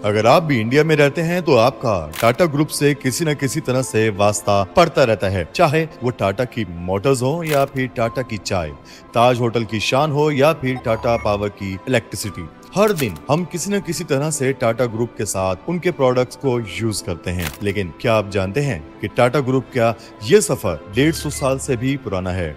अगर आप भी इंडिया में रहते हैं तो आपका टाटा ग्रुप से किसी न किसी तरह से वास्ता पड़ता रहता है, चाहे वो टाटा की मोटर्स हो या फिर टाटा की चाय, ताज होटल की शान हो या फिर टाटा पावर की इलेक्ट्रिसिटी। हर दिन हम किसी न किसी तरह से टाटा ग्रुप के साथ उनके प्रोडक्ट्स को यूज करते हैं। लेकिन क्या आप जानते हैं कि टाटा ग्रुप का ये सफर 150 साल से भी पुराना है।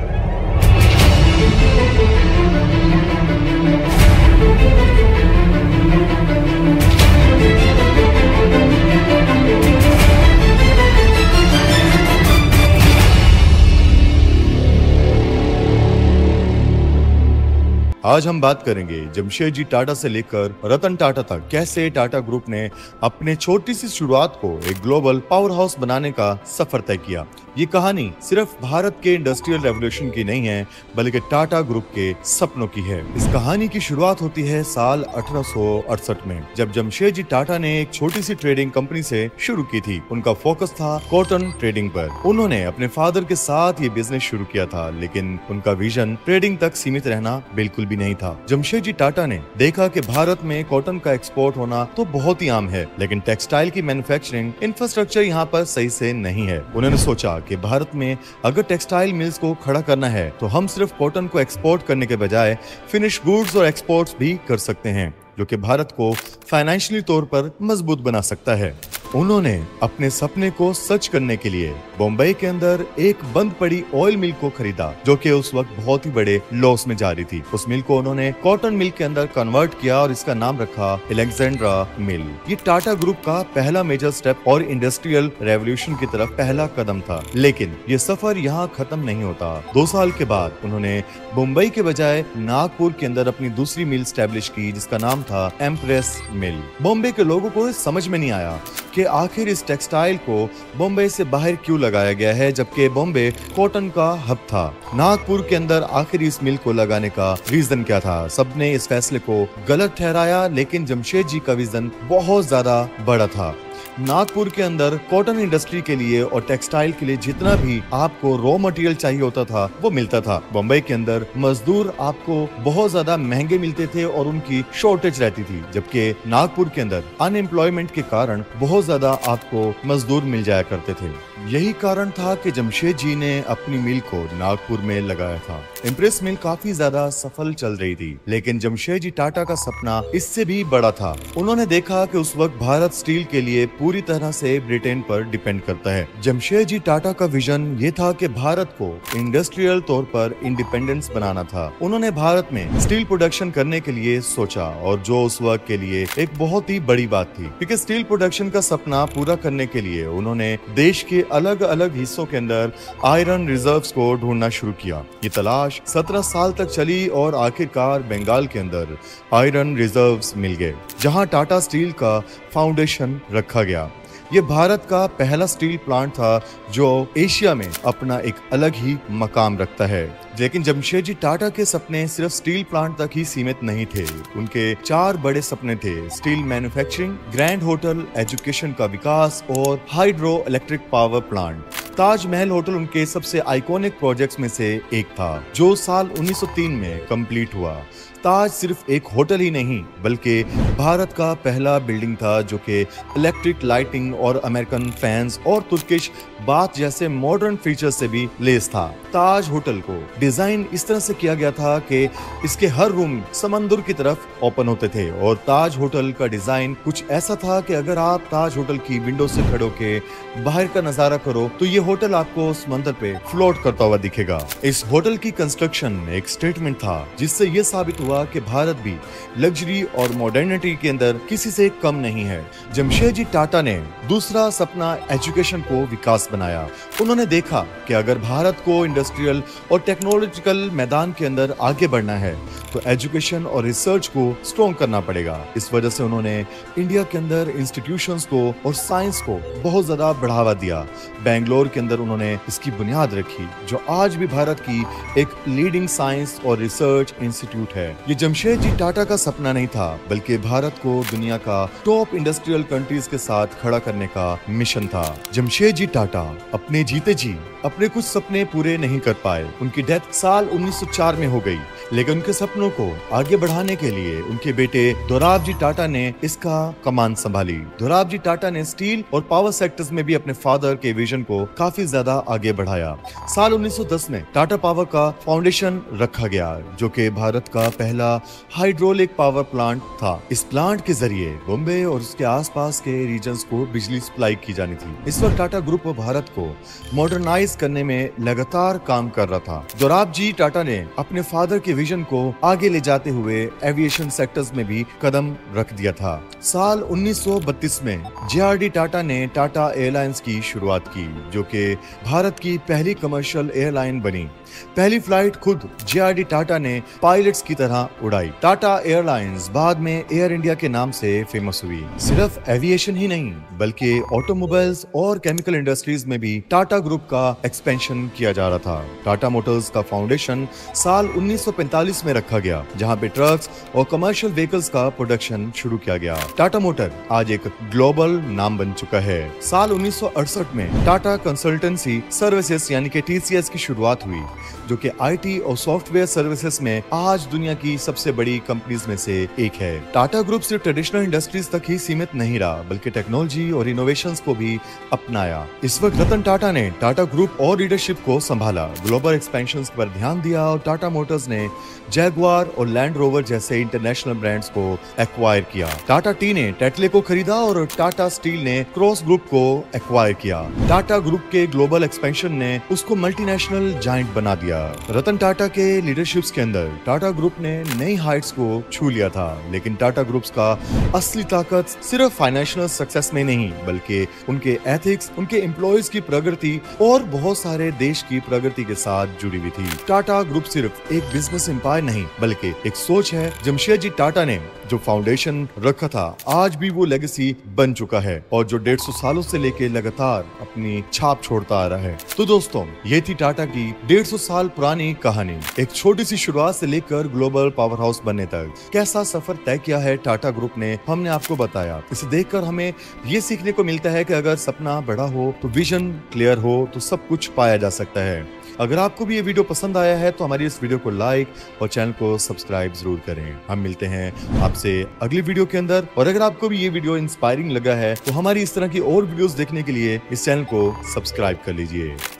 आज हम बात करेंगे जमशेदजी टाटा से लेकर रतन टाटा तक कैसे टाटा ग्रुप ने अपने छोटी सी शुरुआत को एक ग्लोबल पावर हाउस बनाने का सफर तय किया। ये कहानी सिर्फ भारत के इंडस्ट्रियल रेवोल्यूशन की नहीं है, बल्कि टाटा ग्रुप के सपनों की है। इस कहानी की शुरुआत होती है साल 1868 में, जब जमशेदजी टाटा ने एक छोटी सी ट्रेडिंग कंपनी से शुरू की थी। उनका फोकस था कॉटन ट्रेडिंग पर। उन्होंने अपने फादर के साथ ये बिजनेस शुरू किया था, लेकिन उनका विजन ट्रेडिंग तक सीमित रहना बिल्कुल भी नहीं था। जमशेदजी टाटा ने देखा कि भारत में कॉटन का एक्सपोर्ट होना तो बहुत ही आम है, लेकिन टेक्सटाइल की मैन्युफैक्चरिंग इंफ्रास्ट्रक्चर यहाँ पर सही से नहीं है। उन्होंने सोचा कि भारत में अगर टेक्सटाइल मिल्स को खड़ा करना है तो हम सिर्फ कॉटन को एक्सपोर्ट करने के बजाय फिनिश गुड्स और एक्सपोर्ट्स भी कर सकते हैं, जो कि भारत को फाइनेंशियली तौर पर मजबूत बना सकता है। उन्होंने अपने सपने को सच करने के लिए बॉम्बे के अंदर एक बंद पड़ी ऑयल मिल को खरीदा, जो कि उस वक्त बहुत ही बड़े लॉस में जा रही थी। उस मिल को उन्होंने कॉटन मिल के अंदर कन्वर्ट किया और इसका नाम रखा अलेक्जेंड्रा मिल। ये टाटा ग्रुप का पहला मेजर स्टेप और इंडस्ट्रियल रेवोल्यूशन की तरफ पहला कदम था। लेकिन ये सफर यहाँ खत्म नहीं होता। 2 साल के बाद उन्होंने मुंबई के बजाय नागपुर के अंदर अपनी दूसरी मिल स्टैब्लिश की, जिसका नाम था एम्प्रेस मिल। बॉम्बे के लोगों को समझ में नहीं आया कि आखिर इस टेक्सटाइल को बॉम्बे से बाहर क्यों लगाया गया है, जबकि बॉम्बे कॉटन का हब था। नागपुर के अंदर आखिर इस मिल को लगाने का रीजन क्या था? सबने इस फैसले को गलत ठहराया, लेकिन जमशेदजी का विजन बहुत ज्यादा बड़ा था। नागपुर के अंदर कॉटन इंडस्ट्री के लिए और टेक्सटाइल के लिए जितना भी आपको रॉ मटेरियल चाहिए होता था वो मिलता था। बम्बई के अंदर मजदूर आपको बहुत ज्यादा महंगे मिलते थे और उनकी शॉर्टेज रहती थी, जबकि नागपुर के अंदर अनएम्प्लॉयमेंट के कारण बहुत ज्यादा आपको मजदूर मिल जाया करते थे। यही कारण था कि जमशेदजी ने अपनी मिल को नागपुर में लगाया था। इम्प्रेस मिल काफी ज्यादा सफल चल रही थी, लेकिन जमशेदजी टाटा का सपना इससे भी बड़ा था। उन्होंने देखा कि उस वक्त भारत स्टील के लिए पूरी तरह से ब्रिटेन पर डिपेंड करता है। जमशेदजी टाटा का विजन ये था कि भारत को इंडस्ट्रियल तौर पर इंडिपेंडेंस बनाना था। उन्होंने भारत में स्टील प्रोडक्शन करने के लिए सोचा, और जो उस वक्त के लिए एक बहुत ही बड़ी बात थी, क्योंकि स्टील प्रोडक्शन का सपना पूरा करने के लिए उन्होंने देश के अलग अलग हिस्सों के अंदर आयरन रिजर्व्स को ढूंढना शुरू किया। ये तलाश 17 साल तक चली और आखिरकार बंगाल के अंदर आयरन रिजर्व्स मिल गए, जहां टाटा स्टील का फाउंडेशन रखा गया। ये भारत का पहला स्टील प्लांट था जो एशिया में अपना एक अलग ही मकाम रखता है। लेकिन जमशेदजी टाटा के सपने सिर्फ स्टील प्लांट तक ही सीमित नहीं थे। उनके 4 बड़े सपने थे: steel manufacturing, grand hotel, education का विकास और hydro electric power plant. Taj Mahal hotel उनके सबसे आइकॉनिक प्रोजेक्ट्स में से एक था, जो साल 1903 में कंप्लीट हुआ। ताज सिर्फ एक होटल ही नहीं, बल्कि भारत का पहला बिल्डिंग था जो कि इलेक्ट्रिक लाइटिंग और अमेरिकन फैंस और तुर्किश बाथ जैसे मॉडर्न फीचर से भी लेस था। ताज होटल को डिजाइन इस तरह से किया गया था कि इसके हर रूम समंदर की तरफ ओपन होते थे, और ताज होटल का डिजाइन कुछ ऐसा था कि अगर आप ताज होटल की विंडो से खड़े के बाहर का नजारा करो तो ये होटल आपको समंदर पे फ्लोट करता हुआ दिखेगा। इस होटल की कंस्ट्रक्शन एक स्टेटमेंट था, जिससे ये साबित हुआ कि भारत भी लग्जरी और मॉडर्निटी के अंदर किसी से कम नहीं है। जमशेदजी टाटा ने दूसरा सपना एजुकेशन को विकास बनाया। उन्होंने देखा कि अगर भारत को इंडस्ट्रियल और टेक्नोलॉजिकल मैदान के अंदर आगे बढ़ना है तो एजुकेशन और रिसर्च को स्ट्रॉन्ग करना पड़ेगा। इस वजह से उन्होंने इंडिया के अंदर इंस्टीट्यूशंस को और साइंस को बहुत ज्यादा बढ़ावा दिया। बेंगलोर के अंदर उन्होंने इसकी बुनियाद रखी, जो आज भी भारत की एक लीडिंग साइंस और रिसर्च इंस्टीट्यूट है। ये जमशेदजी टाटा का सपना नहीं था, बल्कि भारत को दुनिया का टॉप इंडस्ट्रियल कंट्रीज के साथ खड़ा करने का मिशन था। जमशेदजी टाटा अपने जीते जी अपने कुछ सपने पूरे नहीं कर पाए। उनकी डेथ साल 1904 में हो गई, लेकिन उनके सपनों को आगे बढ़ाने के लिए उनके बेटे दोराबजी टाटा ने इसका कमान संभाली। दोराबजी टाटा ने स्टील और पावर सेक्टर्स में भी अपने फादर के विजन को काफी ज्यादा आगे बढ़ाया। साल 1910 में टाटा पावर का फाउंडेशन रखा गया, जो कि भारत का पहला हाइड्रोलिक पावर प्लांट था। इस प्लांट के जरिए बॉम्बे और उसके आसपास के रीजन्स को बिजली सप्लाई की जानी थी। इस वक्त टाटा ग्रुप भारत को मॉडर्नाइज करने में लगातार काम कर रहा था। दोराबजी टाटा ने अपने फादर के विजन को आगे ले जाते हुए एविएशन सेक्टर्स में भी कदम रख दिया था। साल 1932 में जेआरडी टाटा ने टाटा एयरलाइंस की शुरुआत की, जो कि भारत की पहली कमर्शियल एयरलाइन बनी। पहली फ्लाइट खुद जेआरडी टाटा ने पायलट्स की तरह उड़ाई। टाटा एयरलाइंस बाद में एयर इंडिया के नाम से फेमस हुई। सिर्फ एविएशन ही नहीं, बल्कि ऑटोमोबाइल्स और केमिकल इंडस्ट्रीज में भी टाटा ग्रुप का एक्सपेंशन किया जा रहा था। टाटा मोटर्स का फाउंडेशन साल 1945 में रखा गया, जहां पे ट्रक्स और कमर्शियल व्हीकल्स का प्रोडक्शन शुरू किया गया। टाटा मोटर आज एक ग्लोबल नाम बन चुका है। साल 1968 में टाटा कंसल्टेंसी सर्विसेज यानी कि TCS की शुरुआत हुई, जो कि IT और सॉफ्टवेयर सर्विसेज में आज दुनिया की सबसे बड़ी कंपनीज में से एक है। टाटा ग्रुप सिर्फ ट्रेडिशनल इंडस्ट्रीज तक ही सीमित नहीं रहा, बल्कि टेक्नोलॉजी और इनोवेशंस को भी अपनाया। इस वक्त रतन टाटा ने टाटा ग्रुप और लीडरशिप को संभाला, ग्लोबल एक्सपेंशन पर ध्यान दिया और टाटा मोटर्स ने जैगुआर और लैंड रोवर जैसे इंटरनेशनल ब्रांड्स को एक्वायर किया। टाटा टी ने टेटले को खरीदा और टाटा स्टील ने क्रॉस ग्रुप को एक्वायर किया। टाटा ग्रुप के ग्लोबल एक्सपेंशन ने उसको मल्टीनेशनल जायंट बना दिया। रतन टाटा के लीडरशिप्स के अंदर टाटा ग्रुप ने नई हाइट्स को छू लिया था, लेकिन टाटा ग्रुप्स का असली ताकत सिर्फ फाइनेंशियल सक्सेस में नहीं, बल्कि उनके एथिक्स, उनके एम्प्लॉयज की प्रगति और बहुत सारे देश की प्रगति के साथ जुड़ी हुई थी। टाटा ग्रुप सिर्फ एक बिजनेस एम्पायर नहीं, बल्कि एक सोच है। जमशेदजी टाटा ने जो फाउंडेशन रखा था, आज भी वो लेगेसी बन चुका है और जो 150 सालों से लेके लगातार अपनी छाप छोड़ता आ रहा है। तो दोस्तों, ये थी टाटा की 150 साल पुरानी कहानी। एक छोटी सी शुरुआत से लेकर ग्लोबल पावर हाउस बनने तक कैसा सफर तय किया है टाटा ग्रुप ने, हमने आपको बताया। इसे देखकर हमें ये सीखने को मिलता है कि अगर सपना बड़ा हो तो विजन क्लियर हो तो सब कुछ पाया जा सकता है। अगर आपको भी ये वीडियो पसंद आया है तो हमारी इस वीडियो को लाइक और चैनल को सब्सक्राइब जरूर करें। हम मिलते हैं आपसे अगली वीडियो के अंदर। और अगर आपको भी ये वीडियो इंस्पायरिंग लगा है तो हमारी इस तरह की और वीडियोस देखने के लिए इस चैनल को सब्सक्राइब कर लीजिए।